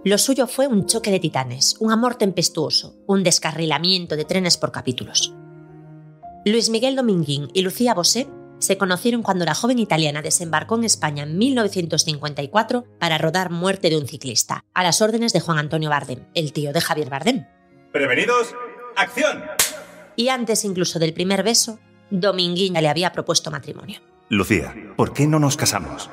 Lo suyo fue un choque de titanes, un amor tempestuoso, un descarrilamiento de trenes por capítulos. Luis Miguel Dominguín y Lucía Bosé se conocieron cuando la joven italiana desembarcó en España en 1954 para rodar Muerte de un ciclista, a las órdenes de Juan Antonio Bardem, el tío de Javier Bardem. ¡Prevenidos! ¡Acción! Y antes incluso del primer beso, Dominguín ya le había propuesto matrimonio. Lucía, ¿por qué no nos casamos?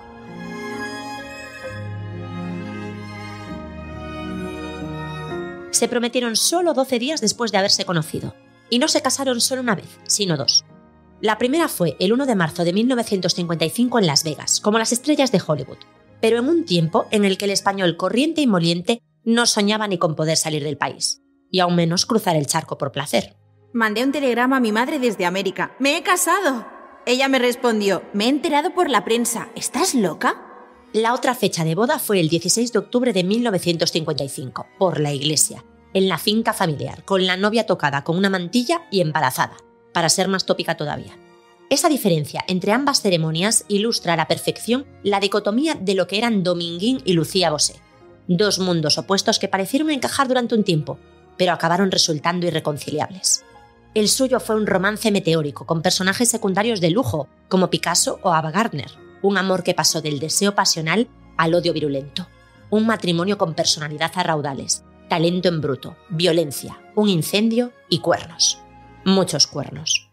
Se prometieron solo 12 días después de haberse conocido. Y no se casaron solo una vez, sino dos. La primera fue el 1 de marzo de 1955 en Las Vegas, como las estrellas de Hollywood, pero en un tiempo en el que el español corriente y moliente no soñaba ni con poder salir del país, y aún menos cruzar el charco por placer. Mandé un telegrama a mi madre desde América. ¡Me he casado! Ella me respondió, me he enterado por la prensa. ¿Estás loca? La otra fecha de boda fue el 16 de octubre de 1955, por la iglesia, en la finca familiar, con la novia tocada con una mantilla y embarazada, para ser más tópica todavía. Esa diferencia entre ambas ceremonias ilustra a la perfección la dicotomía de lo que eran Dominguín y Lucía Bosé. Dos mundos opuestos que parecieron encajar durante un tiempo, pero acabaron resultando irreconciliables. El suyo fue un romance meteórico, con personajes secundarios de lujo, como Picasso o Ava Gardner. Un amor que pasó del deseo pasional al odio virulento. Un matrimonio con personalidad a raudales, talento en bruto, violencia, un incendio y cuernos. Muchos cuernos.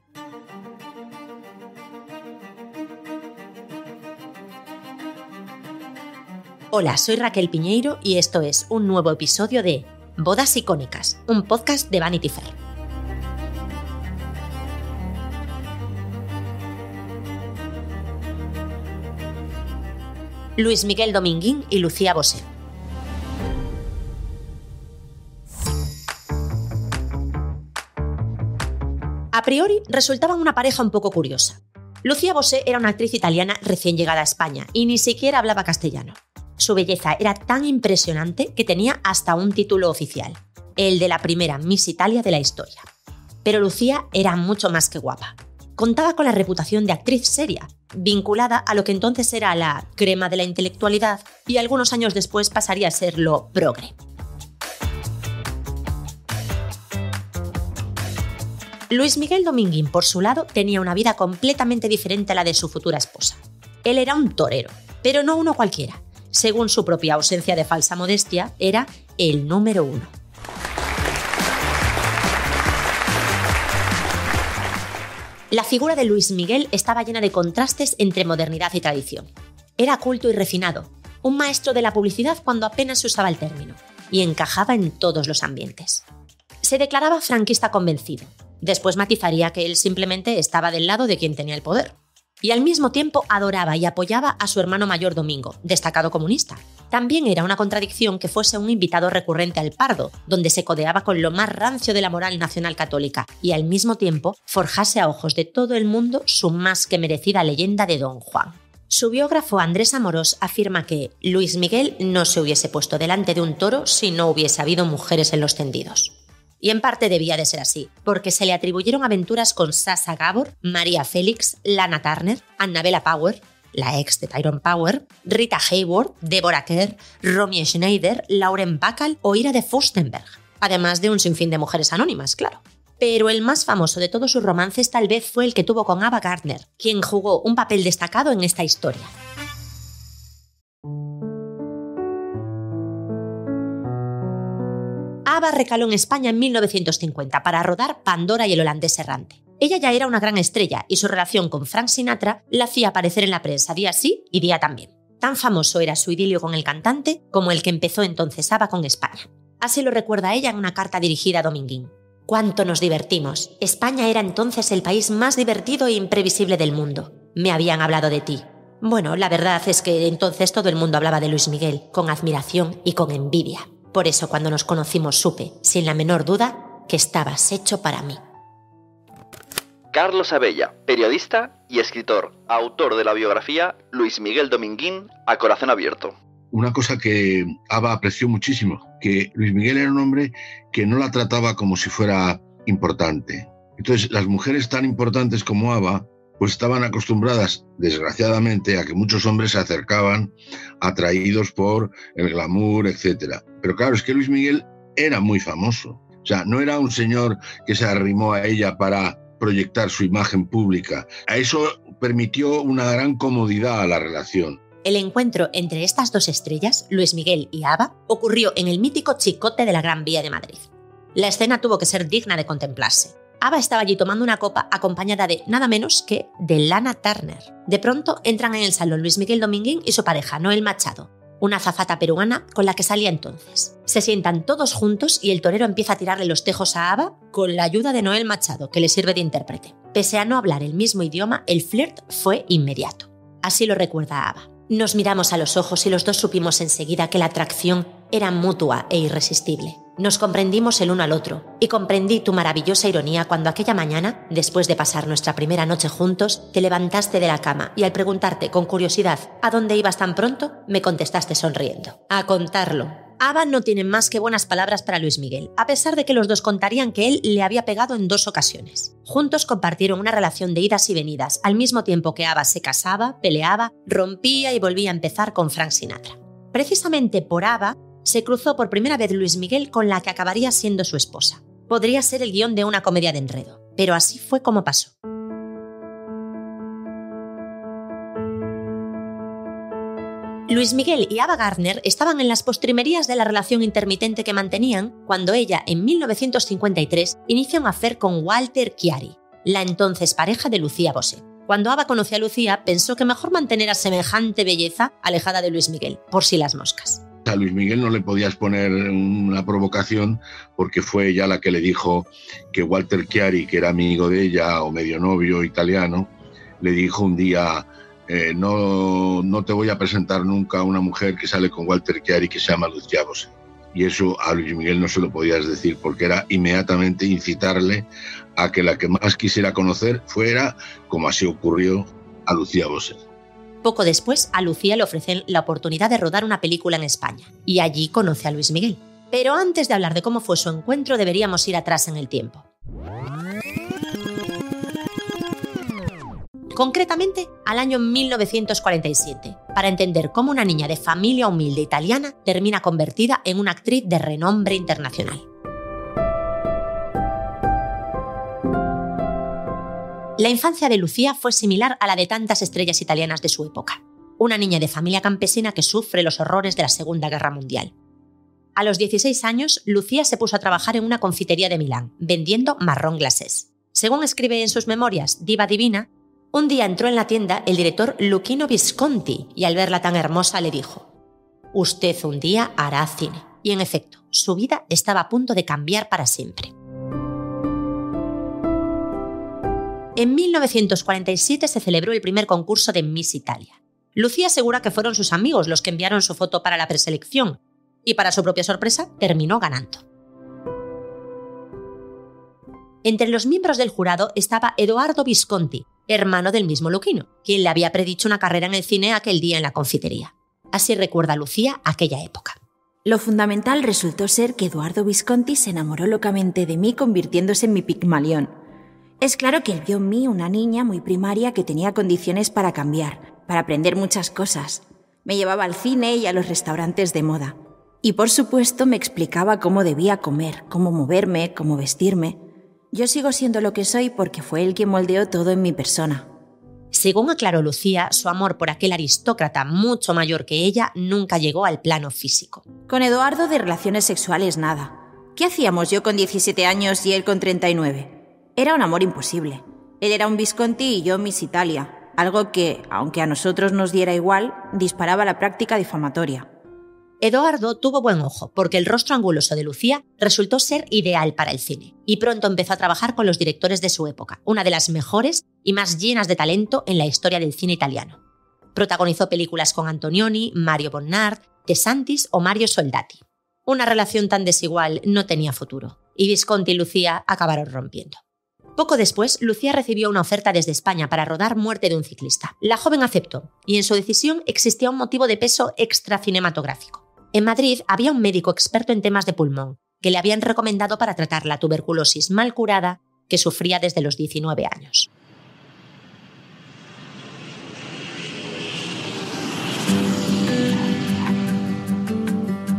Hola, soy Raquel Piñeiro y esto es un nuevo episodio de Bodas Icónicas, un podcast de Vanity Fair. Luis Miguel Dominguín y Lucía Bosé. A priori resultaban una pareja un poco curiosa. Lucía Bosé era una actriz italiana recién llegada a España y ni siquiera hablaba castellano. Su belleza era tan impresionante que tenía hasta un título oficial, el de la primera Miss Italia de la historia. Pero Lucía era mucho más que guapa. Contaba con la reputación de actriz seria, vinculada a lo que entonces era la crema de la intelectualidad y algunos años después pasaría a ser lo progre. Luis Miguel Dominguín, por su lado, tenía una vida completamente diferente a la de su futura esposa. Él era un torero, pero no uno cualquiera. Según su propia ausencia de falsa modestia, era el número 1. La figura de Luis Miguel estaba llena de contrastes entre modernidad y tradición. Era culto y refinado, un maestro de la publicidad cuando apenas se usaba el término, y encajaba en todos los ambientes. Se declaraba franquista convencido. Después matizaría que él simplemente estaba del lado de quien tenía el poder. Y al mismo tiempo adoraba y apoyaba a su hermano mayor Domingo, destacado comunista. También era una contradicción que fuese un invitado recurrente al Pardo, donde se codeaba con lo más rancio de la moral nacional católica, y al mismo tiempo forjase a ojos de todo el mundo su más que merecida leyenda de Don Juan. Su biógrafo Andrés Amorós afirma que Luis Miguel no se hubiese puesto delante de un toro si no hubiese habido mujeres en los tendidos. Y en parte debía de ser así, porque se le atribuyeron aventuras con Sasha Gabor, María Félix, Lana Turner, Annabella Power, la ex de Tyrone Power, Rita Hayworth, Deborah Kerr, Romy Schneider, Lauren Bacall o Ira de Furstenberg, además de un sinfín de mujeres anónimas, claro. Pero el más famoso de todos sus romances tal vez fue el que tuvo con Ava Gardner, quien jugó un papel destacado en esta historia. Ava recaló en España en 1950 para rodar Pandora y el holandés errante. Ella ya era una gran estrella y su relación con Frank Sinatra la hacía aparecer en la prensa día sí y día también. Tan famoso era su idilio con el cantante como el que empezó entonces Ava con España. Así lo recuerda ella en una carta dirigida a Dominguín. «Cuánto nos divertimos. España era entonces el país más divertido e imprevisible del mundo. Me habían hablado de ti». Bueno, la verdad es que entonces todo el mundo hablaba de Luis Miguel, con admiración y con envidia. Por eso cuando nos conocimos supe, sin la menor duda, que estabas hecho para mí. Carlos Abella, periodista y escritor, autor de la biografía Luis Miguel Dominguín, a corazón abierto. Una cosa que Ava apreció muchísimo, que Luis Miguel era un hombre que no la trataba como si fuera importante. Entonces, las mujeres tan importantes como Ava pues estaban acostumbradas, desgraciadamente, a que muchos hombres se acercaban atraídos por el glamour, etc. Pero claro, es que Luis Miguel era muy famoso. O sea, no era un señor que se arrimó a ella para proyectar su imagen pública. A eso permitió una gran comodidad a la relación. El encuentro entre estas dos estrellas, Luis Miguel y ABBA, ocurrió en el mítico Chicote de la Gran Vía de Madrid. La escena tuvo que ser digna de contemplarse. ABBA estaba allí tomando una copa acompañada de nada menos que de Lana Turner. De pronto entran en el salón Luis Miguel Dominguín y su pareja, Noel Machado, una azafata peruana con la que salía entonces. Se sientan todos juntos y el torero empieza a tirarle los tejos a ABBA con la ayuda de Noel Machado, que le sirve de intérprete. Pese a no hablar el mismo idioma, el flirt fue inmediato. Así lo recuerda ABBA. Nos miramos a los ojos y los dos supimos enseguida que la atracción era mutua e irresistible. Nos comprendimos el uno al otro y comprendí tu maravillosa ironía cuando aquella mañana, después de pasar nuestra primera noche juntos, te levantaste de la cama y al preguntarte con curiosidad ¿a dónde ibas tan pronto?, me contestaste sonriendo. A contarlo. ABBA no tiene más que buenas palabras para Luis Miguel, a pesar de que los dos contarían que él le había pegado en 2 ocasiones. Juntos compartieron una relación de idas y venidas, al mismo tiempo que ABBA se casaba, peleaba, rompía y volvía a empezar con Frank Sinatra. Precisamente por ABBA, se cruzó por primera vez Luis Miguel con la que acabaría siendo su esposa. Podría ser el guión de una comedia de enredo, pero así fue como pasó. Luis Miguel y ABBA Gardner estaban en las postrimerías de la relación intermitente que mantenían cuando ella, en 1953, inició un affair con Walter Chiari, la entonces pareja de Lucía Bosé. Cuando ABBA conoció a Lucía, pensó que mejor mantener a semejante belleza alejada de Luis Miguel, por si las moscas. A Luis Miguel no le podías poner una provocación porque fue ella la que le dijo que Walter Chiari, que era amigo de ella o medio novio italiano, le dijo un día no te voy a presentar nunca a una mujer que sale con Walter Chiari que se llama Lucía Bosé. Y eso a Luis Miguel no se lo podías decir porque era inmediatamente incitarle a que la que más quisiera conocer fuera, como así ocurrió, a Lucía Bosé. Poco después, a Lucía le ofrecen la oportunidad de rodar una película en España, y allí conoce a Luis Miguel. Pero antes de hablar de cómo fue su encuentro, deberíamos ir atrás en el tiempo. Concretamente, al año 1947, para entender cómo una niña de familia humilde italiana termina convertida en una actriz de renombre internacional. La infancia de Lucía fue similar a la de tantas estrellas italianas de su época. Una niña de familia campesina que sufre los horrores de la Segunda Guerra Mundial. A los 16 años, Lucía se puso a trabajar en una confitería de Milán, vendiendo marrón glacés. Según escribe en sus memorias Diva Divina, un día entró en la tienda el director Luchino Visconti y al verla tan hermosa le dijo: «Usted un día hará cine». Y en efecto, su vida estaba a punto de cambiar para siempre. En 1947 se celebró el primer concurso de Miss Italia. Lucía asegura que fueron sus amigos los que enviaron su foto para la preselección y, para su propia sorpresa, terminó ganando. Entre los miembros del jurado estaba Edoardo Visconti, hermano del mismo Luchino, quien le había predicho una carrera en el cine aquel día en la confitería. Así recuerda Lucía aquella época. Lo fundamental resultó ser que Edoardo Visconti se enamoró locamente de mí, convirtiéndose en mi Pigmalión. Es claro que él vio en mí una niña muy primaria que tenía condiciones para cambiar, para aprender muchas cosas. Me llevaba al cine y a los restaurantes de moda. Y por supuesto me explicaba cómo debía comer, cómo moverme, cómo vestirme. Yo sigo siendo lo que soy porque fue él quien moldeó todo en mi persona. Según aclaró Lucía, su amor por aquel aristócrata mucho mayor que ella nunca llegó al plano físico. Con Edoardo de relaciones sexuales nada. ¿Qué hacíamos yo con 17 años y él con 39? Era un amor imposible. Él era un Visconti y yo Miss Italia, algo que, aunque a nosotros nos diera igual, disparaba la práctica difamatoria. Edoardo tuvo buen ojo, porque el rostro anguloso de Lucía resultó ser ideal para el cine, y pronto empezó a trabajar con los directores de su época, una de las mejores y más llenas de talento en la historia del cine italiano. Protagonizó películas con Antonioni, Mario Bonnard, De Santis o Mario Soldati. Una relación tan desigual no tenía futuro, y Visconti y Lucía acabaron rompiendo. Poco después, Lucía recibió una oferta desde España para rodar Muerte de un ciclista. La joven aceptó, y en su decisión existía un motivo de peso extracinematográfico. En Madrid había un médico experto en temas de pulmón, que le habían recomendado para tratar la tuberculosis mal curada que sufría desde los 19 años.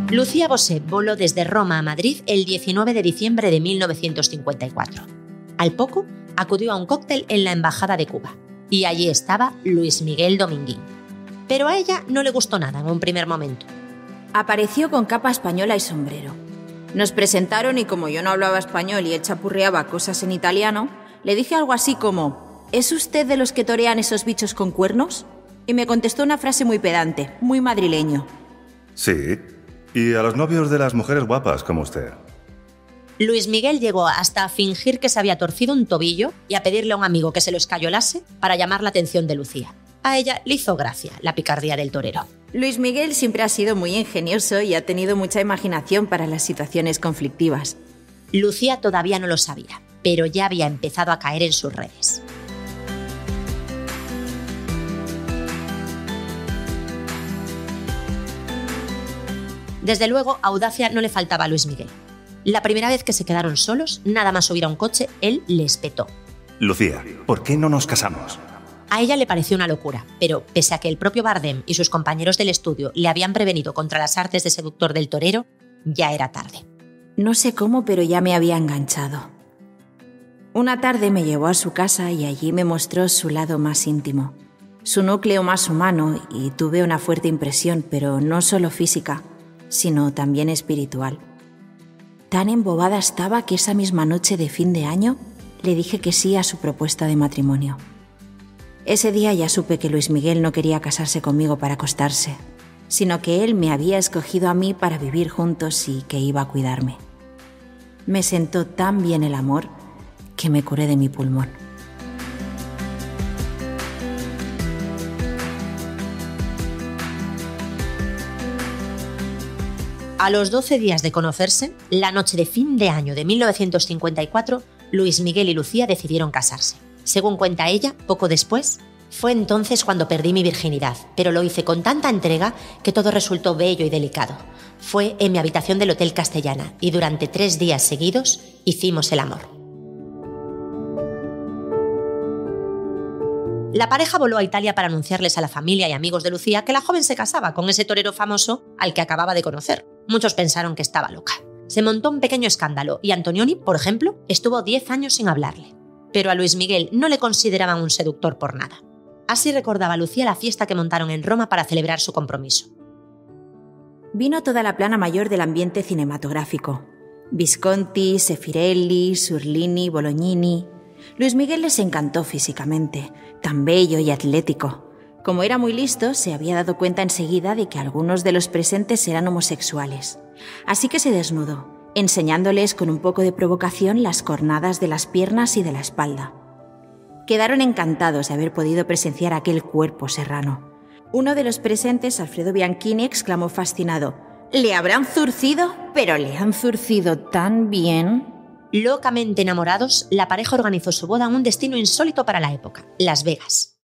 Lucía Bosé voló desde Roma a Madrid el 19 de diciembre de 1954. Al poco, acudió a un cóctel en la Embajada de Cuba y allí estaba Luis Miguel Dominguín. Pero a ella no le gustó nada en un primer momento. Apareció con capa española y sombrero. Nos presentaron y como yo no hablaba español y él chapurreaba cosas en italiano, le dije algo así como: ¿es usted de los que torean esos bichos con cuernos? Y me contestó una frase muy pedante, muy madrileño. Sí, y a los novios de las mujeres guapas como usted. Luis Miguel llegó hasta a fingir que se había torcido un tobillo y a pedirle a un amigo que se lo escayolase para llamar la atención de Lucía. A ella le hizo gracia la picardía del torero. Luis Miguel siempre ha sido muy ingenioso y ha tenido mucha imaginación para las situaciones conflictivas. Lucía todavía no lo sabía, pero ya había empezado a caer en sus redes. Desde luego, audacia no le faltaba a Luis Miguel. La primera vez que se quedaron solos, nada más subir a un coche, él le espetó. Lucía, ¿por qué no nos casamos? A ella le pareció una locura, pero pese a que el propio Bardem y sus compañeros del estudio le habían prevenido contra las artes de seductor del torero, ya era tarde. No sé cómo, pero ya me había enganchado. Una tarde me llevó a su casa y allí me mostró su lado más íntimo, su núcleo más humano, y tuve una fuerte impresión, pero no solo física, sino también espiritual. Tan embobada estaba que esa misma noche de fin de año le dije que sí a su propuesta de matrimonio. Ese día ya supe que Luis Miguel no quería casarse conmigo para acostarse, sino que él me había escogido a mí para vivir juntos y que iba a cuidarme. Me sentó tan bien el amor que me curé de mi pulmón. A los 12 días de conocerse, la noche de fin de año de 1954, Luis Miguel y Lucía decidieron casarse. Según cuenta ella, poco después, fue entonces cuando perdí mi virginidad, pero lo hice con tanta entrega que todo resultó bello y delicado. Fue en mi habitación del Hotel Castellana y durante 3 días seguidos hicimos el amor. La pareja voló a Italia para anunciarles a la familia y amigos de Lucía que la joven se casaba con ese torero famoso al que acababa de conocer. Muchos pensaron que estaba loca. Se montó un pequeño escándalo y Antonioni, por ejemplo, estuvo 10 años sin hablarle. Pero a Luis Miguel no le consideraban un seductor por nada. Así recordaba Lucía la fiesta que montaron en Roma para celebrar su compromiso. Vino toda la plana mayor del ambiente cinematográfico. Visconti, Sefirelli, Surlini, Bolognini. Luis Miguel les encantó físicamente, tan bello y atlético. Como era muy listo, se había dado cuenta enseguida de que algunos de los presentes eran homosexuales. Así que se desnudó, enseñándoles con un poco de provocación las cornadas de las piernas y de la espalda. Quedaron encantados de haber podido presenciar aquel cuerpo serrano. Uno de los presentes, Alfredo Bianchini, exclamó fascinado: «¿Le habrán zurcido? Pero le han zurcido tan bien». Locamente enamorados, la pareja organizó su boda en un destino insólito para la época, Las Vegas.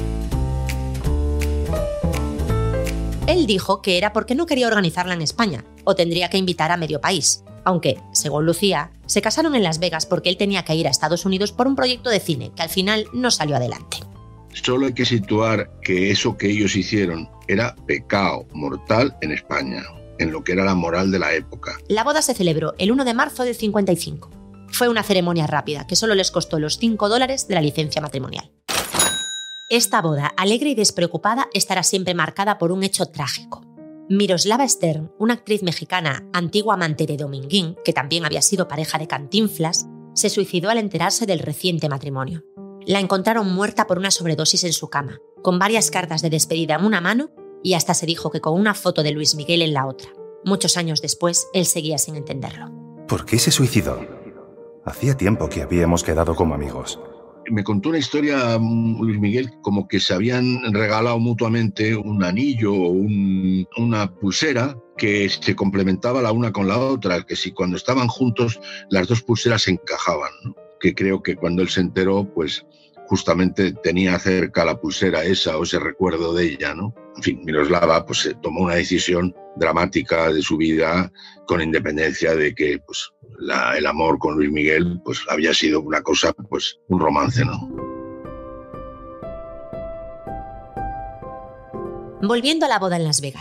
Él dijo que era porque no quería organizarla en España, o tendría que invitar a medio país, aunque, según Lucía, se casaron en Las Vegas porque él tenía que ir a Estados Unidos por un proyecto de cine que al final no salió adelante. Solo hay que situar que eso que ellos hicieron era pecado mortal en España, en lo que era la moral de la época. La boda se celebró el 1 de marzo del 55. Fue una ceremonia rápida que solo les costó los $5 de la licencia matrimonial. Esta boda, alegre y despreocupada, estará siempre marcada por un hecho trágico. Miroslava Stern, una actriz mexicana, antigua amante de Dominguín, que también había sido pareja de Cantinflas, se suicidó al enterarse del reciente matrimonio. La encontraron muerta por una sobredosis en su cama, con varias cartas de despedida en una mano y hasta se dijo que con una foto de Luis Miguel en la otra. Muchos años después, él seguía sin entenderlo. ¿Por qué se suicidó? Hacía tiempo que habíamos quedado como amigos. Me contó una historia, Luis Miguel, como que se habían regalado mutuamente un anillo o una pulsera que se complementaba la una con la otra, que si cuando estaban juntos las dos pulseras se encajaban, ¿no? Que creo que cuando él se enteró, pues justamente tenía cerca la pulsera esa o ese recuerdo de ella, ¿no? En fin, Miroslava pues tomó una decisión dramática de su vida, con independencia de que pues el amor con Luis Miguel pues había sido una cosa, pues un romance, ¿no? Volviendo a la boda en Las Vegas.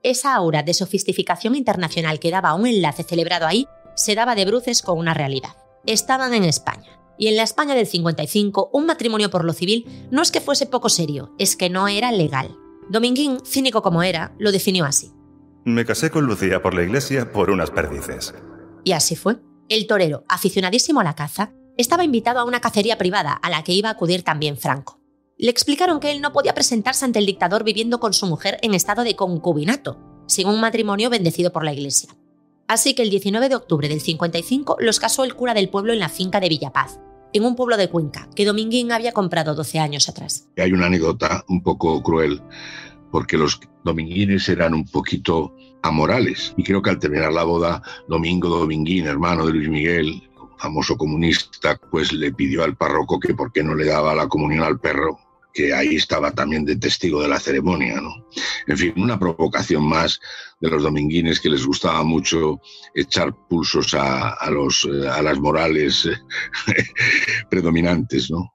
esa aura de sofisticación internacional que daba un enlace celebrado ahí se daba de bruces con una realidad. Estaban en España. Y en la España del 55, un matrimonio por lo civil no es que fuese poco serio, es que no era legal. Dominguín, cínico como era, lo definió así. Me casé con Lucía por la iglesia por unas perdices. Y así fue. El torero, aficionadísimo a la caza, estaba invitado a una cacería privada a la que iba a acudir también Franco. Le explicaron que él no podía presentarse ante el dictador viviendo con su mujer en estado de concubinato, sin un matrimonio bendecido por la iglesia. Así que el 19 de octubre del 55 los casó el cura del pueblo en la finca de Villapaz, en un pueblo de Cuenca, que Dominguín había comprado 12 años atrás. Hay una anécdota un poco cruel, porque los dominguines eran un poquito amorales. Y creo que al terminar la boda, Domingo Dominguín, hermano de Luis Miguel, famoso comunista, pues le pidió al párroco que por qué no le daba la comunión al perro, que ahí estaba también de testigo de la ceremonia, ¿no? En fin, una provocación más de los dominguines, que les gustaba mucho echar pulsos a las morales predominantes, ¿no?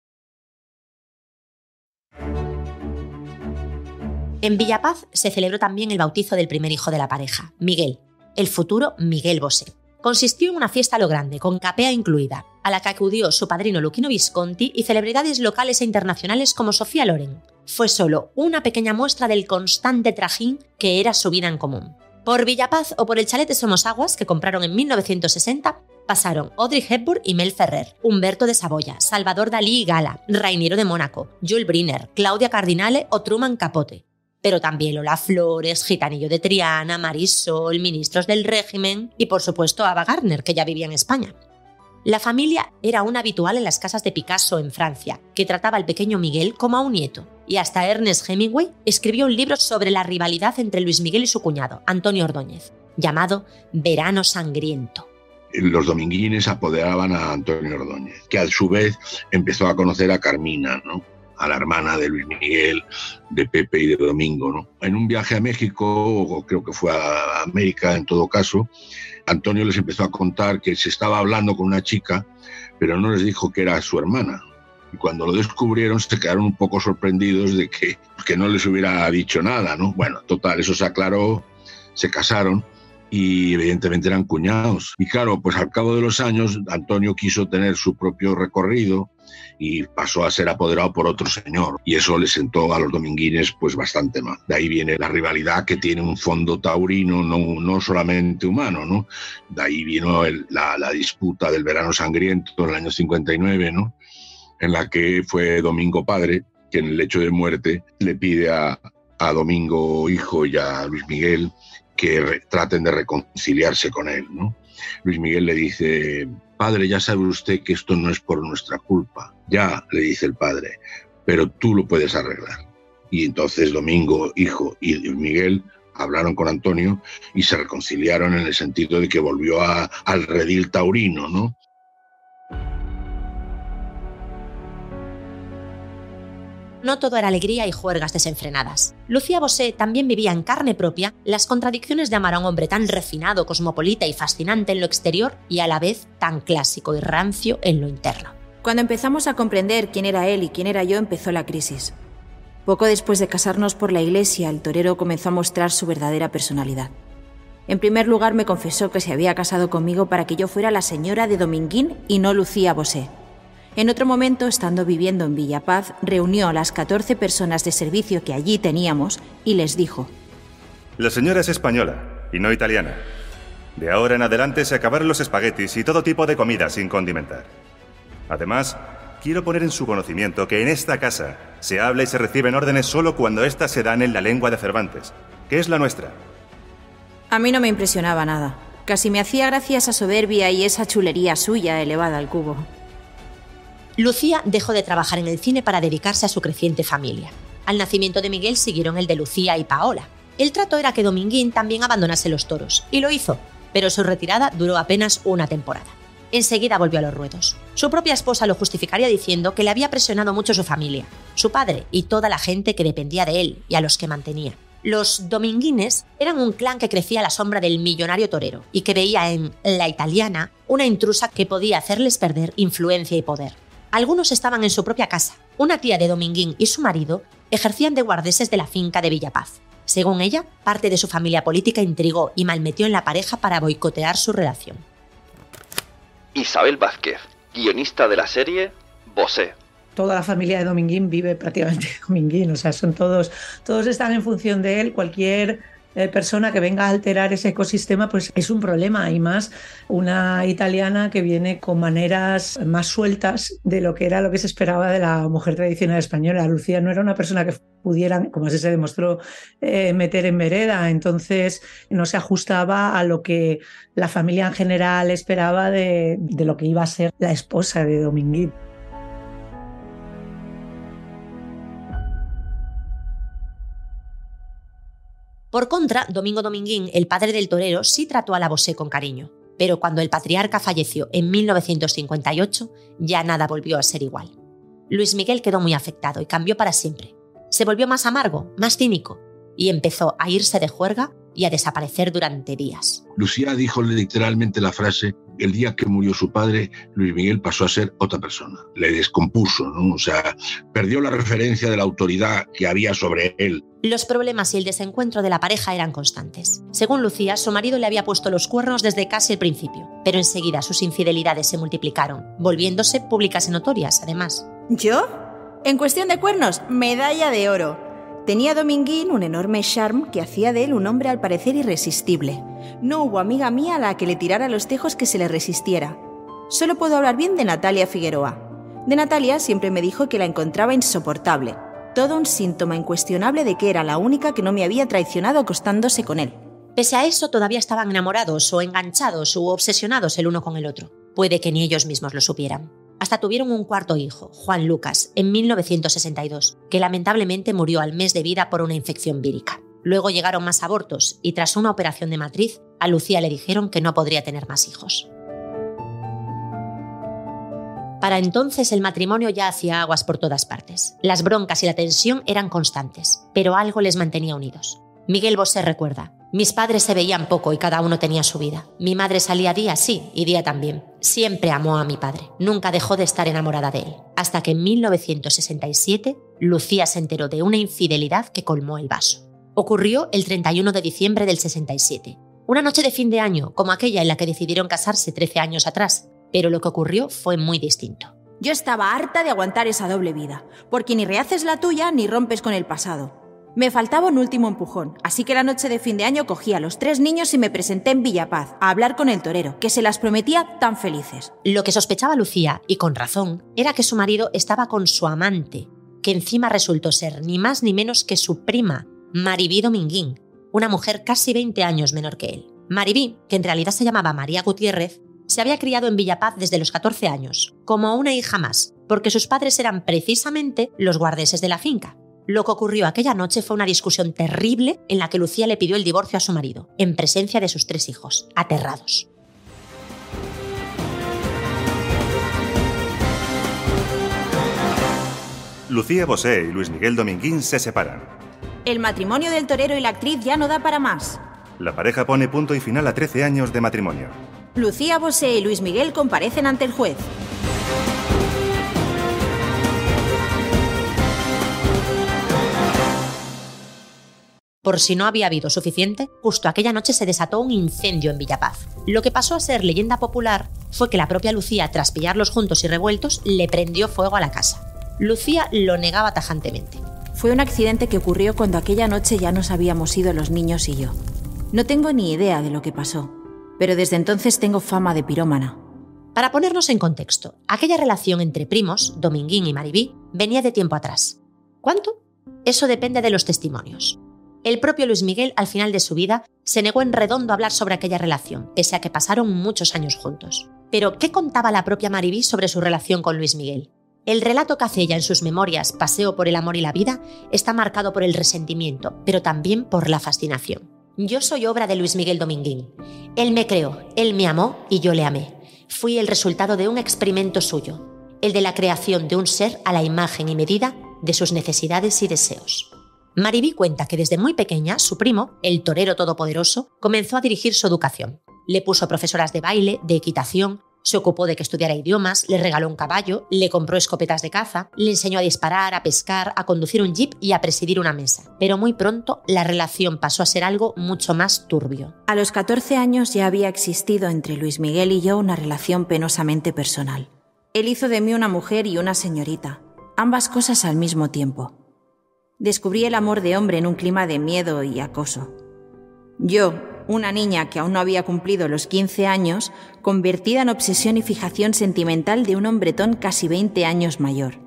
En Villapaz se celebró también el bautizo del primer hijo de la pareja, Miguel, el futuro Miguel Bosé. Consistió en una fiesta a lo grande, con capea incluida, a la que acudió su padrino Luchino Visconti y celebridades locales e internacionales como Sofía Loren. Fue solo una pequeña muestra del constante trajín que era su vida en común. Por Villapaz o por el chalet de Somosaguas, que compraron en 1960, pasaron Audrey Hepburn y Mel Ferrer, Humberto de Saboya, Salvador Dalí y Gala, Rainiero de Mónaco, Jules Briner, Claudia Cardinale o Truman Capote. Pero también Lola Flores, Gitanillo de Triana, Marisol, ministros del régimen y, por supuesto, Ava Gardner, que ya vivía en España. La familia era una habitual en las casas de Picasso en Francia, que trataba al pequeño Miguel como a un nieto. Y hasta Ernest Hemingway escribió un libro sobre la rivalidad entre Luis Miguel y su cuñado, Antonio Ordóñez, llamado Verano Sangriento. Los dominguines apoderaban a Antonio Ordóñez, que a su vez empezó a conocer a Carmina, ¿no?, a la hermana de Luis Miguel, de Pepe y de Domingo, ¿no? En un viaje a México, o creo que fue a América en todo caso, Antonio les empezó a contar que se estaba hablando con una chica, pero no les dijo que era su hermana. Y cuando lo descubrieron se quedaron un poco sorprendidos de que no les hubiera dicho nada, ¿no? Bueno, total, eso se aclaró, se casaron y evidentemente eran cuñados. Y claro, pues al cabo de los años Antonio quiso tener su propio recorrido y pasó a ser apoderado por otro señor, y eso le sentó a los dominguines pues bastante mal. De ahí viene la rivalidad, que tiene un fondo taurino, no solamente humano, ¿no? De ahí vino la disputa del Verano Sangriento en el año 59, ¿no?, en la que fue Domingo padre, que en el lecho de muerte le pide a Domingo hijo y a Luis Miguel que traten de reconciliarse con él, ¿no? Luis Miguel le dice: padre, ya sabe usted que esto no es por nuestra culpa. Ya, le dice el padre, pero tú lo puedes arreglar. Y entonces Domingo, hijo, y Luis Miguel hablaron con Antonio y se reconciliaron en el sentido de que volvió al redil taurino, ¿no? No todo era alegría y juergas desenfrenadas. Lucía Bosé también vivía en carne propia las contradicciones de amar a un hombre tan refinado, cosmopolita y fascinante en lo exterior y a la vez tan clásico y rancio en lo interno. Cuando empezamos a comprender quién era él y quién era yo, empezó la crisis. Poco después de casarnos por la iglesia, el torero comenzó a mostrar su verdadera personalidad. En primer lugar, me confesó que se había casado conmigo para que yo fuera la señora de Dominguín y no Lucía Bosé. En otro momento, estando viviendo en Villapaz, reunió a las 14 personas de servicio que allí teníamos y les dijo: la señora es española y no italiana. De ahora en adelante se acabaron los espaguetis y todo tipo de comida sin condimentar. Además, quiero poner en su conocimiento que en esta casa se habla y se reciben órdenes solo cuando éstas se dan en la lengua de Cervantes, que es la nuestra. A mí no me impresionaba nada. Casi me hacía gracia esa soberbia y esa chulería suya elevada al cubo. Lucía dejó de trabajar en el cine para dedicarse a su creciente familia. Al nacimiento de Miguel siguieron el de Lucía y Paola. El trato era que Dominguín también abandonase los toros, y lo hizo, pero su retirada duró apenas una temporada. Enseguida volvió a los ruedos. Su propia esposa lo justificaría diciendo que le había presionado mucho su familia, su padre y toda la gente que dependía de él y a los que mantenía. Los dominguines eran un clan que crecía a la sombra del millonario torero y que veía en la italiana una intrusa que podía hacerles perder influencia y poder. Algunos estaban en su propia casa. Una tía de Dominguín y su marido ejercían de guardeses de la finca de Villapaz. Según ella, parte de su familia política intrigó y malmetió en la pareja para boicotear su relación. Isabel Vázquez, guionista de la serie Bosé. Toda la familia de Dominguín vive prácticamente de Dominguín, o sea, todos están en función de él. Cualquier persona que venga a alterar ese ecosistema, pues es un problema, y más una italiana que viene con maneras más sueltas de lo que se esperaba de la mujer tradicional española. Lucía no era una persona que pudieran, como así se demostró, meter en vereda, entonces no se ajustaba a lo que la familia en general esperaba de lo que iba a ser la esposa de Dominguín. Por contra, Domingo Dominguín, el padre del torero, sí trató a la Bosé con cariño, pero cuando el patriarca falleció en 1958, ya nada volvió a ser igual. Luis Miguel quedó muy afectado y cambió para siempre. Se volvió más amargo, más cínico, y empezó a irse de juerga y a desaparecer durante días. Lucía dijo literalmente la frase: el día que murió su padre, Luis Miguel pasó a ser otra persona. Le descompuso, ¿no? O sea, perdió la referencia de la autoridad que había sobre él. Los problemas y el desencuentro de la pareja eran constantes. Según Lucía, su marido le había puesto los cuernos desde casi el principio, pero enseguida sus infidelidades se multiplicaron, volviéndose públicas y notorias, además. ¿Yo? En cuestión de cuernos, medalla de oro. Tenía Dominguín un enorme charme que hacía de él un hombre al parecer irresistible. No hubo amiga mía a la que le tirara los tejos que se le resistiera. Solo puedo hablar bien de Natalia Figueroa. De Natalia siempre me dijo que la encontraba insoportable. Todo un síntoma incuestionable de que era la única que no me había traicionado acostándose con él. Pese a eso, todavía estaban enamorados o enganchados o obsesionados el uno con el otro. Puede que ni ellos mismos lo supieran. Hasta tuvieron un cuarto hijo, Juan Lucas, en 1962, que lamentablemente murió al mes de vida por una infección vírica. Luego llegaron más abortos y tras una operación de matriz, a Lucía le dijeron que no podría tener más hijos. Para entonces el matrimonio ya hacía aguas por todas partes. Las broncas y la tensión eran constantes, pero algo les mantenía unidos. Miguel Bosé recuerda: mis padres se veían poco y cada uno tenía su vida. Mi madre salía día sí y día también. Siempre amó a mi padre. Nunca dejó de estar enamorada de él. Hasta que en 1967 Lucía se enteró de una infidelidad que colmó el vaso. Ocurrió el 31 de diciembre del 67. Una noche de fin de año, como aquella en la que decidieron casarse 13 años atrás. Pero lo que ocurrió fue muy distinto. Yo estaba harta de aguantar esa doble vida, porque ni rehaces la tuya ni rompes con el pasado. Me faltaba un último empujón, así que la noche de fin de año cogí a los 3 niños y me presenté en Villapaz a hablar con el torero, que se las prometía tan felices. Lo que sospechaba Lucía, y con razón, era que su marido estaba con su amante, que encima resultó ser ni más ni menos que su prima, Maribí Dominguín, una mujer casi 20 años menor que él. Maribí, que en realidad se llamaba María Gutiérrez, se había criado en Villapaz desde los 14 años, como una hija más, porque sus padres eran precisamente los guardeses de la finca. Lo que ocurrió aquella noche fue una discusión terrible en la que Lucía le pidió el divorcio a su marido, en presencia de sus 3 hijos, aterrados. Lucía Bosé y Luis Miguel Dominguín se separan. El matrimonio del torero y la actriz ya no da para más. La pareja pone punto y final a 13 años de matrimonio. Lucía Bosé y Luis Miguel comparecen ante el juez. Por si no había habido suficiente, justo aquella noche se desató un incendio en Villapaz. Lo que pasó a ser leyenda popular fue que la propia Lucía, tras pillarlos juntos y revueltos, le prendió fuego a la casa. Lucía lo negaba tajantemente. Fue un accidente que ocurrió cuando aquella noche ya nos habíamos ido los niños y yo. No tengo ni idea de lo que pasó, pero desde entonces tengo fama de pirómana. Para ponernos en contexto, aquella relación entre primos, Dominguín y Maribí, venía de tiempo atrás. ¿Cuánto? Eso depende de los testimonios. El propio Luis Miguel, al final de su vida, se negó en redondo a hablar sobre aquella relación, pese a que pasaron muchos años juntos. Pero, ¿qué contaba la propia Maribí sobre su relación con Luis Miguel? El relato que hace ella en sus memorias, Paseo por el amor y la vida, está marcado por el resentimiento, pero también por la fascinación. Yo soy obra de Luis Miguel Dominguín. Él me creó, él me amó y yo le amé. Fui el resultado de un experimento suyo, el de la creación de un ser a la imagen y medida de sus necesidades y deseos. Maribí cuenta que desde muy pequeña, su primo, el torero todopoderoso, comenzó a dirigir su educación. Le puso profesoras de baile, de equitación, Se ocupó de que estudiara idiomas, le regaló un caballo, le compró escopetas de caza, le enseñó a disparar, a pescar, a conducir un jeep y a presidir una mesa. Pero muy pronto la relación pasó a ser algo mucho más turbio. A los 14 años ya había existido entre Luis Miguel y yo una relación penosamente personal. Él hizo de mí una mujer y una señorita, ambas cosas al mismo tiempo. Descubrí el amor de hombre en un clima de miedo y acoso. Yo, una niña que aún no había cumplido los 15 años, convertida en obsesión y fijación sentimental de un hombretón casi 20 años mayor.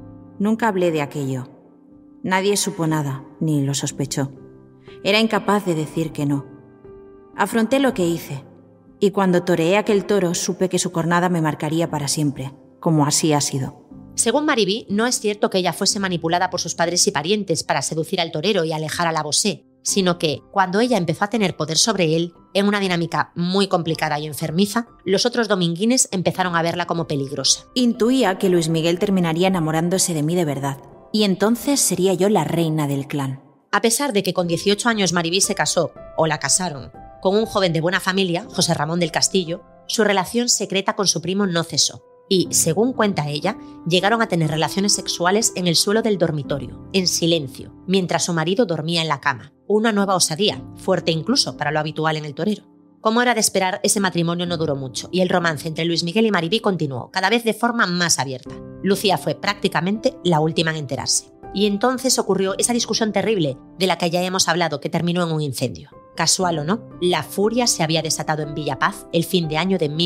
Nunca hablé de aquello. Nadie supo nada, ni lo sospechó. Era incapaz de decir que no. Afronté lo que hice, y cuando toreé aquel toro supe que su cornada me marcaría para siempre, como así ha sido. Según Mariví, no es cierto que ella fuese manipulada por sus padres y parientes para seducir al torero y alejar a la Bosé, sino que, cuando ella empezó a tener poder sobre él, en una dinámica muy complicada y enfermiza, los otros dominguines empezaron a verla como peligrosa. Intuía que Luis Miguel terminaría enamorándose de mí de verdad, y entonces sería yo la reina del clan. A pesar de que con 18 años Mariví se casó, o la casaron, con un joven de buena familia, José Ramón del Castillo, su relación secreta con su primo no cesó. Y, según cuenta ella, llegaron a tener relaciones sexuales en el suelo del dormitorio, en silencio, mientras su marido dormía en la cama. Una nueva osadía, fuerte incluso para lo habitual en el torero. Como era de esperar, ese matrimonio no duró mucho y el romance entre Luis Miguel y Mariví continuó, cada vez de forma más abierta. Lucía fue prácticamente la última en enterarse. Y entonces ocurrió esa discusión terrible de la que ya hemos hablado, que terminó en un incendio. Casual o no, la furia se había desatado en Villapaz el fin de año de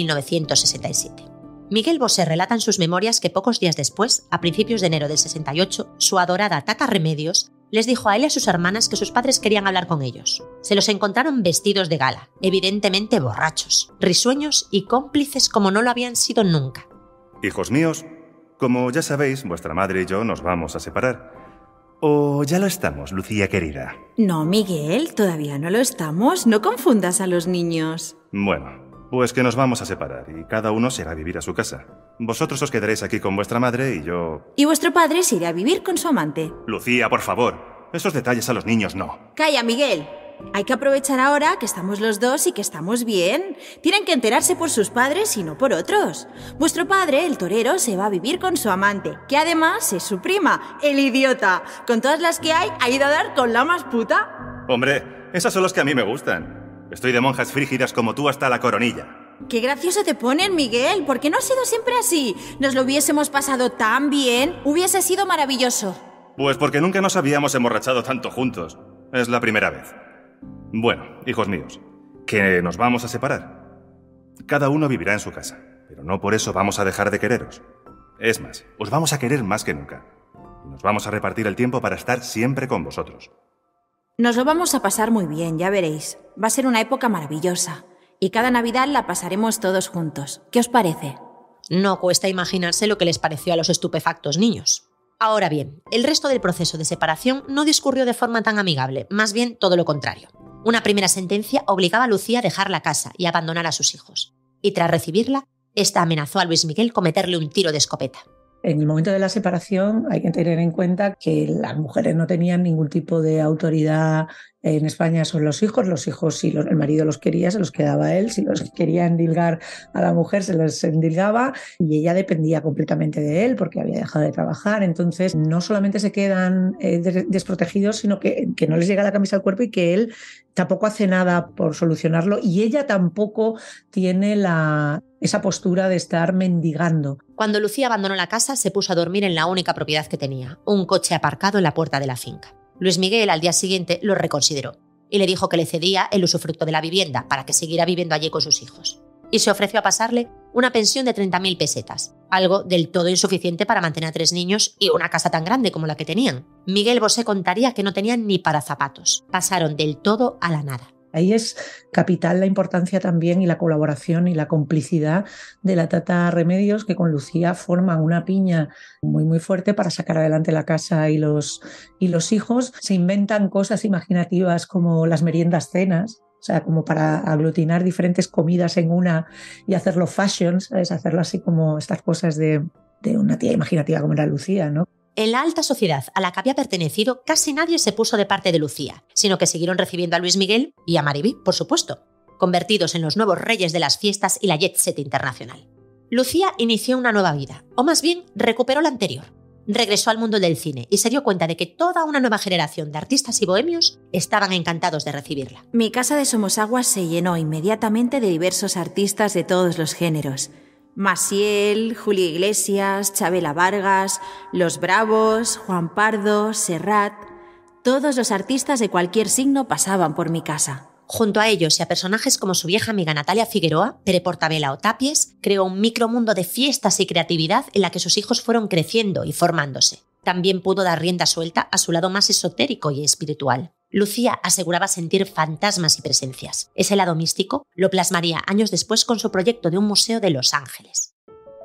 1967. Miguel Bosé relata en sus memorias que pocos días después, a principios de enero del 68, su adorada Tata Remedios les dijo a él y a sus hermanas que sus padres querían hablar con ellos. Se los encontraron vestidos de gala, evidentemente borrachos, risueños y cómplices como no lo habían sido nunca. Hijos míos, como ya sabéis, vuestra madre y yo nos vamos a separar. ¿O ya lo estamos, Lucía querida? No, Miguel, todavía no lo estamos. No confundas a los niños. Bueno, pues que nos vamos a separar y cada uno se irá a vivir a su casa. Vosotros os quedaréis aquí con vuestra madre y yo... Y vuestro padre se irá a vivir con su amante. Lucía, por favor, esos detalles a los niños no. Calla, Miguel. Hay que aprovechar ahora que estamos los dos y que estamos bien. Tienen que enterarse por sus padres y no por otros. Vuestro padre, el torero, se va a vivir con su amante, que además es su prima, el idiota. Con todas las que hay, ha ido a dar con la más puta. Hombre, esas son las que a mí me gustan. Estoy de monjas frígidas como tú hasta la coronilla. Qué gracioso te ponen, Miguel. ¿Por qué no ha sido siempre así? Nos lo hubiésemos pasado tan bien. Hubiese sido maravilloso. Pues porque nunca nos habíamos emborrachado tanto juntos. Es la primera vez. Bueno, hijos míos, que nos vamos a separar. Cada uno vivirá en su casa, pero no por eso vamos a dejar de quereros. Es más, os vamos a querer más que nunca. Y nos vamos a repartir el tiempo para estar siempre con vosotros. Nos lo vamos a pasar muy bien, ya veréis. Va a ser una época maravillosa. Y cada Navidad la pasaremos todos juntos. ¿Qué os parece? No cuesta imaginarse lo que les pareció a los estupefactos niños. Ahora bien, el resto del proceso de separación no discurrió de forma tan amigable, más bien todo lo contrario. Una primera sentencia obligaba a Lucía a dejar la casa y abandonar a sus hijos. Y tras recibirla, esta amenazó a Luis Miguel con meterle un tiro de escopeta. En el momento de la separación hay que tener en cuenta que las mujeres no tenían ningún tipo de autoridad en España sobre los hijos si el marido los quería se los quedaba a él, si los quería endilgar a la mujer se los endilgaba y ella dependía completamente de él porque había dejado de trabajar. Entonces no solamente se quedan desprotegidos, sino que no les llega la camisa al cuerpo y que él tampoco hace nada por solucionarlo y ella tampoco tiene esa postura de estar mendigando. Cuando Lucía abandonó la casa, se puso a dormir en la única propiedad que tenía, un coche aparcado en la puerta de la finca. Luis Miguel al día siguiente lo reconsideró y le dijo que le cedía el usufructo de la vivienda para que siguiera viviendo allí con sus hijos. Y se ofreció a pasarle una pensión de 30.000 pesetas, algo del todo insuficiente para mantener a 3 niños y una casa tan grande como la que tenían. Miguel Bosé contaría que no tenían ni para zapatos. Pasaron del todo a la nada. Ahí es capital la importancia también y la colaboración y la complicidad de la Tata Remedios, que con Lucía forman una piña muy muy fuerte para sacar adelante la casa y los hijos. Se inventan cosas imaginativas como las meriendas cenas, o sea, como para aglutinar diferentes comidas en una y hacerlo fashion, ¿sabes? Hacerlo así como estas cosas de una tía imaginativa como era Lucía, ¿no? En la alta sociedad a la que había pertenecido, casi nadie se puso de parte de Lucía, sino que siguieron recibiendo a Luis Miguel y a Mariví, por supuesto, convertidos en los nuevos reyes de las fiestas y la jet set internacional. Lucía inició una nueva vida, o más bien recuperó la anterior. Regresó al mundo del cine y se dio cuenta de que toda una nueva generación de artistas y bohemios estaban encantados de recibirla. Mi casa de Somosaguas se llenó inmediatamente de diversos artistas de todos los géneros. Maciel, Julio Iglesias, Chabela Vargas, Los Bravos, Juan Pardo, Serrat... Todos los artistas de cualquier signo pasaban por mi casa. Junto a ellos y a personajes como su vieja amiga Natalia Figueroa, Pere Portabella o Tapies, creó un micromundo de fiestas y creatividad en la que sus hijos fueron creciendo y formándose. También pudo dar rienda suelta a su lado más esotérico y espiritual. Lucía aseguraba sentir fantasmas y presencias. Ese lado místico lo plasmaría años después con su proyecto de un museo de Los Ángeles.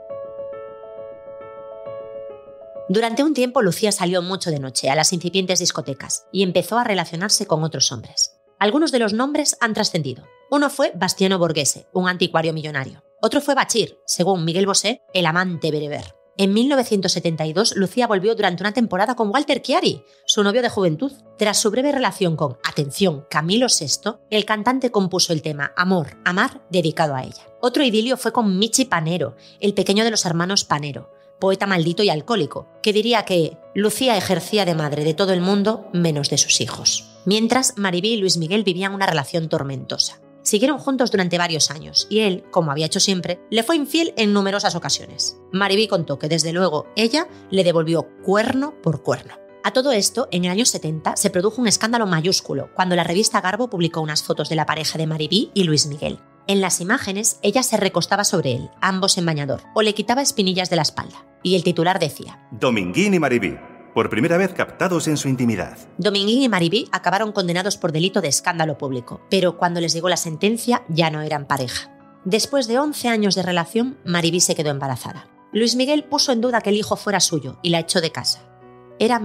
Durante un tiempo Lucía salió mucho de noche a las incipientes discotecas y empezó a relacionarse con otros hombres. Algunos de los nombres han trascendido. Uno fue Bastiano Borghese, un anticuario millonario. Otro fue Bachir, según Miguel Bosé, el amante bereber. En 1972, Lucía volvió durante una temporada con Walter Chiari, su novio de juventud. Tras su breve relación con, atención, Camilo VI, el cantante compuso el tema Amor, Amar, dedicado a ella. Otro idilio fue con Michi Panero, el pequeño de los hermanos Panero, poeta maldito y alcohólico, que diría que Lucía ejercía de madre de todo el mundo menos de sus hijos. Mientras, Maribí y Luis Miguel vivían una relación tormentosa. Siguieron juntos durante varios años y él, como había hecho siempre, le fue infiel en numerosas ocasiones. Maribí contó que desde luego ella le devolvió cuerno por cuerno. A todo esto, en el año 70 se produjo un escándalo mayúsculo cuando la revista Garbo publicó unas fotos de la pareja de Maribí y Luis Miguel. En las imágenes, ella se recostaba sobre él, ambos en bañador, o le quitaba espinillas de la espalda. Y el titular decía: Dominguín y Maribí, por primera vez captados en su intimidad. Dominguín y Maribí acabaron condenados por delito de escándalo público, pero cuando les llegó la sentencia ya no eran pareja. Después de 11 años de relación, Maribí se quedó embarazada. Luis Miguel puso en duda que el hijo fuera suyo y la echó de casa. Era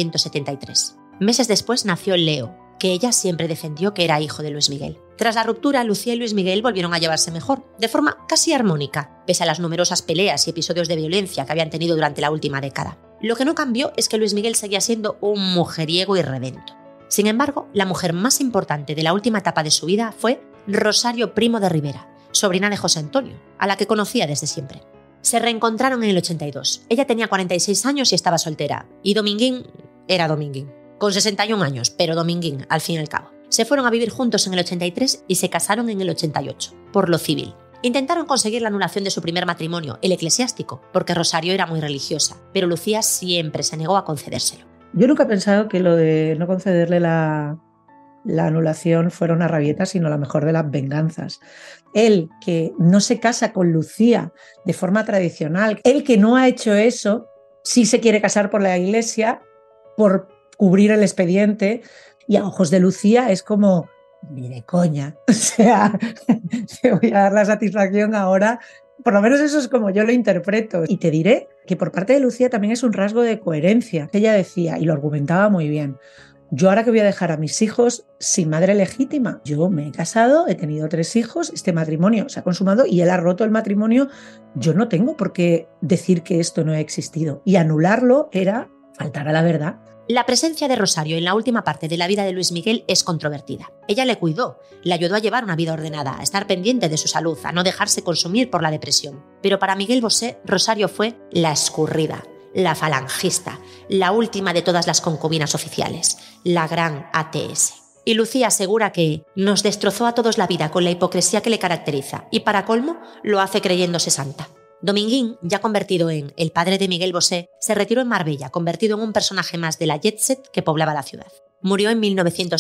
1973. Meses después nació Leo, que ella siempre defendió que era hijo de Luis Miguel. Tras la ruptura, Lucía y Luis Miguel volvieron a llevarse mejor, de forma casi armónica, pese a las numerosas peleas y episodios de violencia que habían tenido durante la última década. Lo que no cambió es que Luis Miguel seguía siendo un mujeriego irredento. Sin embargo, la mujer más importante de la última etapa de su vida fue Rosario Primo de Rivera, sobrina de José Antonio, a la que conocía desde siempre. Se reencontraron en el 82. Ella tenía 46 años y estaba soltera, y Dominguín era Dominguín. Con 61 años, pero Dominguín, al fin y al cabo. Se fueron a vivir juntos en el 83 y se casaron en el 88, por lo civil. Intentaron conseguir la anulación de su primer matrimonio, el eclesiástico, porque Rosario era muy religiosa, pero Lucía siempre se negó a concedérselo. Yo nunca he pensado que lo de no concederle la anulación fuera una rabieta, sino la mejor de las venganzas. Él, que no se casa con Lucía de forma tradicional, él que no ha hecho eso, sí se quiere casar por la iglesia, por cubrir el expediente, y a ojos de Lucía es como, ni de coña, o sea, te voy a dar la satisfacción ahora. Por lo menos eso es como yo lo interpreto. Y te diré que por parte de Lucía también es un rasgo de coherencia. Ella decía, y lo argumentaba muy bien, yo ahora que voy a dejar a mis hijos sin madre legítima, yo me he casado, he tenido 3 hijos, este matrimonio se ha consumado y él ha roto el matrimonio, yo no tengo por qué decir que esto no ha existido. Y anularlo era faltar a la verdad. La presencia de Rosario en la última parte de la vida de Luis Miguel es controvertida. Ella le cuidó, le ayudó a llevar una vida ordenada, a estar pendiente de su salud, a no dejarse consumir por la depresión. Pero para Miguel Bosé, Rosario fue la escurrida, la falangista, la última de todas las concubinas oficiales, la gran ATS. Y Lucía asegura que nos destrozó a todos la vida con la hipocresía que le caracteriza y para colmo lo hace creyéndose santa. Dominguín, ya convertido en el padre de Miguel Bosé, se retiró en Marbella, convertido en un personaje más de la jet set que poblaba la ciudad. Murió en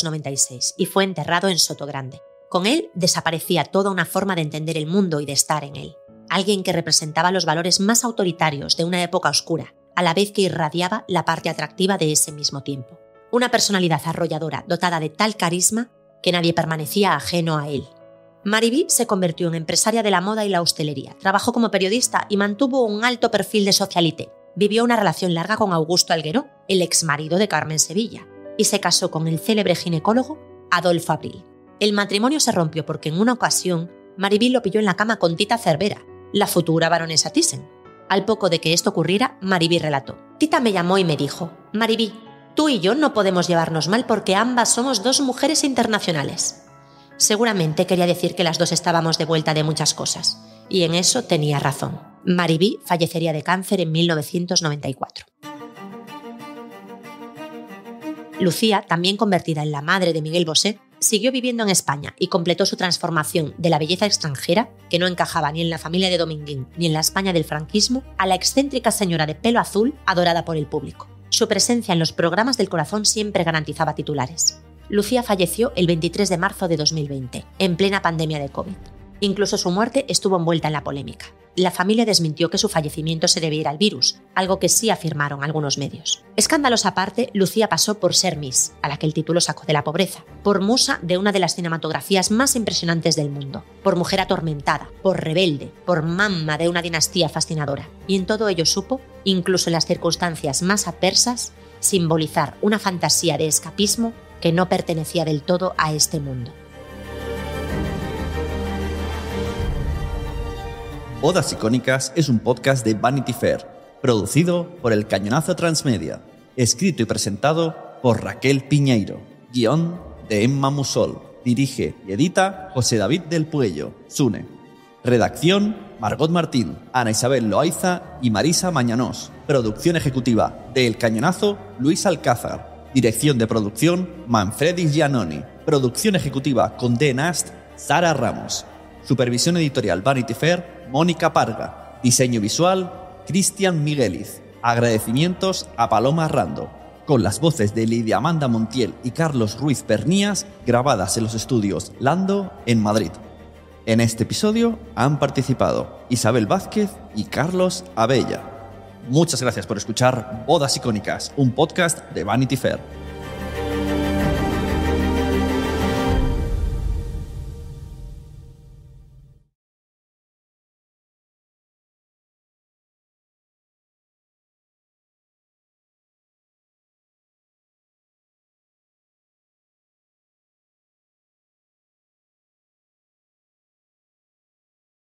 1996 y fue enterrado en Sotogrande. Con él desaparecía toda una forma de entender el mundo y de estar en él. Alguien que representaba los valores más autoritarios de una época oscura, a la vez que irradiaba la parte atractiva de ese mismo tiempo. Una personalidad arrolladora, dotada de tal carisma que nadie permanecía ajeno a él. Maribí se convirtió en empresaria de la moda y la hostelería, trabajó como periodista y mantuvo un alto perfil de socialité. Vivió una relación larga con Augusto Algueró, el exmarido de Carmen Sevilla, y se casó con el célebre ginecólogo Adolfo Abril. El matrimonio se rompió porque en una ocasión Maribí lo pilló en la cama con Tita Cervera, la futura baronesa Thyssen. Al poco de que esto ocurriera, Maribí relató: Tita me llamó y me dijo, Maribí, tú y yo no podemos llevarnos mal porque ambas somos 2 mujeres internacionales. Seguramente quería decir que las dos estábamos de vuelta de muchas cosas, y en eso tenía razón. Mariby fallecería de cáncer en 1994. Lucía, también convertida en la madre de Miguel Bosé, siguió viviendo en España y completó su transformación de la belleza extranjera, que no encajaba ni en la familia de Dominguín ni en la España del franquismo, a la excéntrica señora de pelo azul adorada por el público. Su presencia en los programas del corazón siempre garantizaba titulares. Lucía falleció el 23 de marzo de 2020, en plena pandemia de COVID. Incluso su muerte estuvo envuelta en la polémica. La familia desmintió que su fallecimiento se debiera al virus, algo que sí afirmaron algunos medios. Escándalos aparte, Lucía pasó por ser Miss, a la que el título sacó de la pobreza, por musa de una de las cinematografías más impresionantes del mundo, por mujer atormentada, por rebelde, por mamma de una dinastía fascinadora. Y en todo ello supo, incluso en las circunstancias más adversas, simbolizar una fantasía de escapismo que no pertenecía del todo a este mundo. Bodas Icónicas es un podcast de Vanity Fair, producido por El Cañonazo Transmedia, escrito y presentado por Raquel Piñeiro, guión de Emma Musol, dirige y edita José David del Puello, Sune. Redacción, Margot Martín, Ana Isabel Loaiza y Marisa Mañanós. Producción ejecutiva de El Cañonazo, Luis Alcázar. Dirección de producción, Manfredis Giannoni. Producción ejecutiva con D. Nast, Sara Ramos. Supervisión editorial Vanity Fair, Mónica Parga. Diseño visual, Cristian Migueliz. Agradecimientos a Paloma Rando. Con las voces de Lidia Amanda Montiel y Carlos Ruiz Pernías, grabadas en los estudios Lando, en Madrid. En este episodio han participado Isabel Vázquez y Carlos Abella. Muchas gracias por escuchar Bodas Icónicas, un podcast de Vanity Fair.